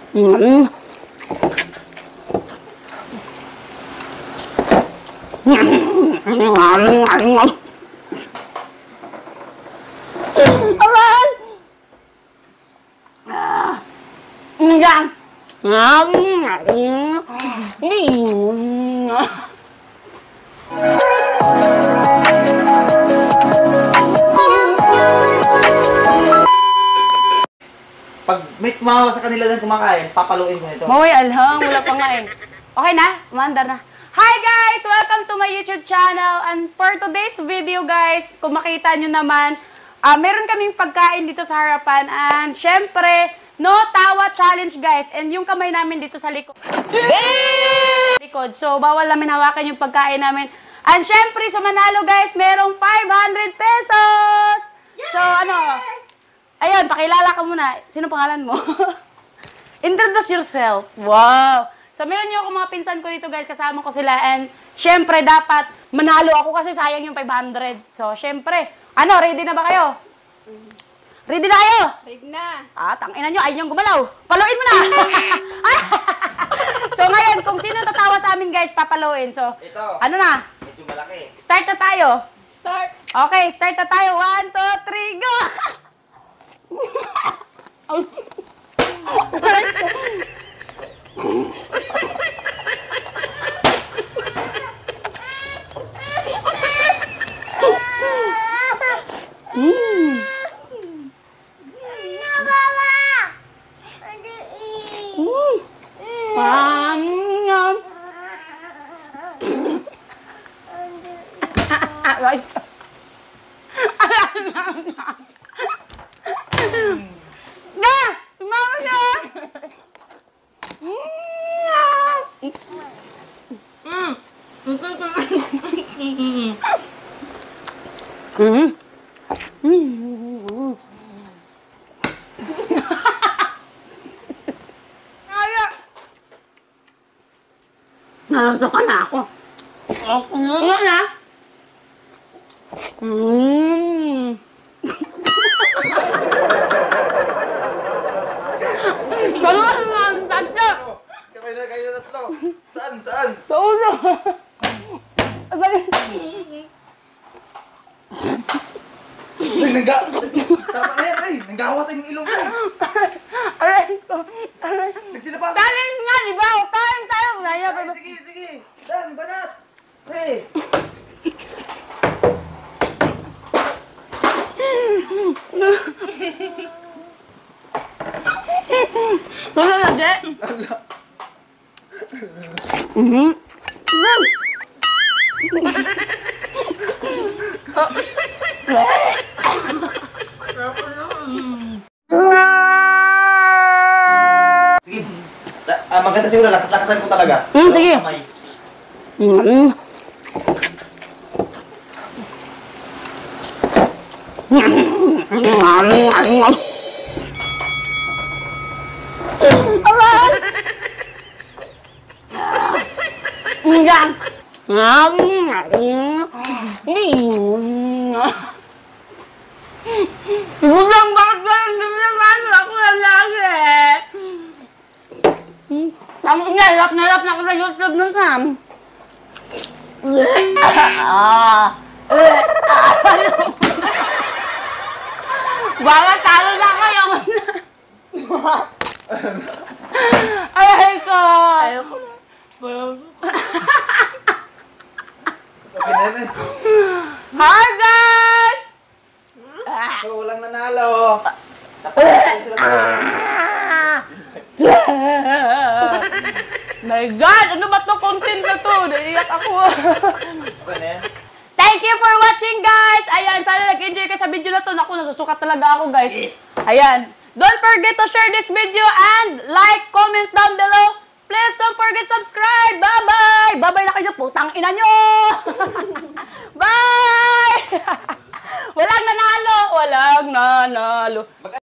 Mm. Aman! Yan! Pag may tumawa sa kanila na kumakain, papaluin ko nito. Maway alhang, wala pa nga eh. Okay na? Maandar na. Hi guys! Welcome to my YouTube channel. And for today's video guys, kung makita nyo naman, meron kaming pagkain dito sa harapan. And syempre, no tawa challenge guys. And yung kamay namin dito sa likod. Likod. So, bawal namin hawakan yung pagkain namin. And syempre, sa manalo guys, merong 500 pesos! So, ano? Ayun, pakilala ka muna. Sino pangalan mo? Introduce yourself. Wow! So, meron niyo ako mga pinsan ko dito guys. Kasama ko sila. And, syempre, dapat manalo ako kasi sayang yung 500. So, syempre. Ano, ready na ba kayo? Ready na kayo? Ready na. Tangina nyo, ayun yung gumalaw. Paluin mo na! So, ngayon, kung sino tatawa sa amin guys, papaluin. So, Ito. ano na? Medyo malaki. Start na tayo. Start. Okay, start na tayo. 1, 2, 3, go! Nasuka na ako. Ano na? Dalawa na ang tatlo. Kayo na tatlo. Saan? Saan? Sa ulo. Tama na yan, ay! Nanggawa sa inyong ilong ko. Aray ko. Aray. Nagsilabas. Talin nga, di ba? Kain tayo. Ay, sige, sige. Dan, banat. Hey. Wala na, de. Sige. Maganda siguro, lakas-lakasan ko talaga. Sige. Kamay. Bulang bakit ba hindi naman ako lalaki? Tama nga, hirap na ako sa YouTube nun Sam. Baka talo na kayo. Ay ko. Ayoko na. Okay na yan eh. Hi guys! So, walang nanalo. Tapos sila tayo. My God! Ano ba to? Content na to? Naiiyak ako. Okay na yan. Thank you for watching guys! Ayan, sana nag-enjoy ka sa video na to. Naku, nasusukat talaga ako guys. Ayan. Don't forget to share this video and like, comment down below. Please don't forget subscribe. Bye-bye! Bye-bye na kayo, putang ina nyo! Bye! Walang nanalo! Walang nanalo.